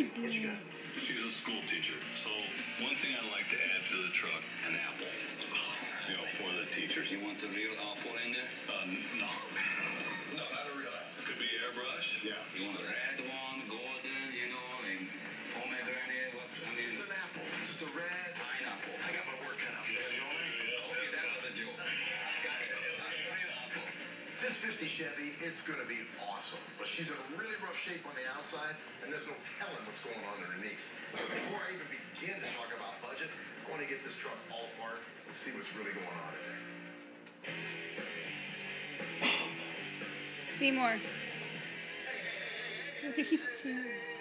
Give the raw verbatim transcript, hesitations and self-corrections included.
What you got? She's a school teacher, so one thing I'd like to add to the truck, an apple. You know, for the teachers. You want the real apple in there? Uh, no. No, not a real apple. Could be airbrush. Yeah. You want a red one, golden, you know, like pomegranate, what, I mean... Just an apple. Just a red... Pineapple. I got my work cut out for you, don't I? Okay, that was a joke. Got it. Real apple. This fifty Chevy, it's going to be awesome. But she's in really rough shape on the outside, and there's no telling what's going on underneath. So before I even begin to talk about budget, I want to get this truck all apart and see what's really going on in there. Seymour.